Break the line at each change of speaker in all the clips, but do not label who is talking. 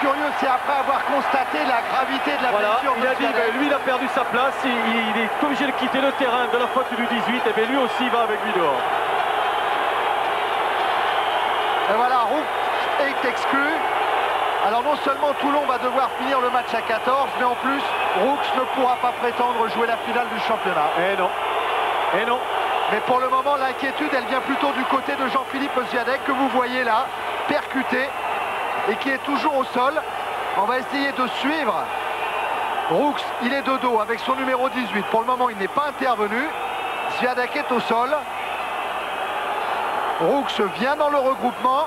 curieux, c'est après avoir constaté la gravité de la blessure.
Il a dit, lui il a perdu sa place, il est obligé de quitter le terrain de la faute du 18, et bien lui aussi va avec lui dehors.
Et voilà, Roux est exclu. Alors non seulement Toulon va devoir finir le match à 14, mais en plus, Roux ne pourra pas prétendre jouer la finale du championnat.
Et non. Et non.
Mais pour le moment, l'inquiétude, elle vient plutôt du côté de Jean-Philippe Zviadek, que vous voyez là, percuté, et qui est toujours au sol. On va essayer de suivre. Roux, il est de dos avec son numéro 18. Pour le moment, il n'est pas intervenu. Zviadek est au sol. Roux vient dans le regroupement.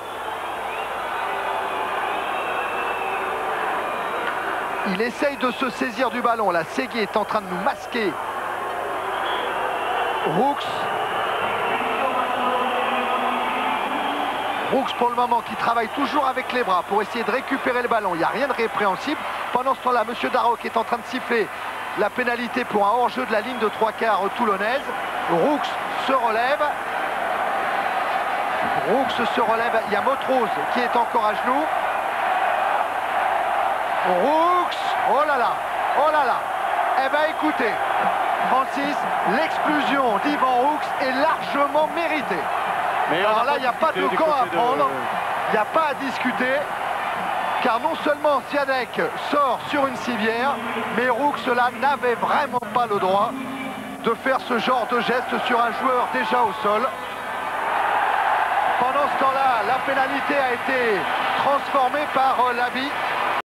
Il essaye de se saisir du ballon. Là, Séguier est en train de nous masquer. Roux, pour le moment, qui travaille toujours avec les bras pour essayer de récupérer le ballon. Il n'y a rien de répréhensible. Pendant ce temps-là, M. Darroch est en train de siffler la pénalité pour un hors-jeu de la ligne de 3/4 toulonnaise. Roux se relève. Roux se relève. Il y a Motrose qui est encore à genoux. Roux, oh là là, oh là là. Eh bien écoutez, Francis, l'exclusion d'Yvan Roux est largement méritée. Mais alors là, il n'y a pas de camp à prendre, il n'y a pas à discuter, car non seulement Zviadek sort sur une civière, mais Roux là n'avait vraiment pas le droit de faire ce genre de geste sur un joueur déjà au sol. Pendant ce temps-là, la pénalité a été transformée par l'habit.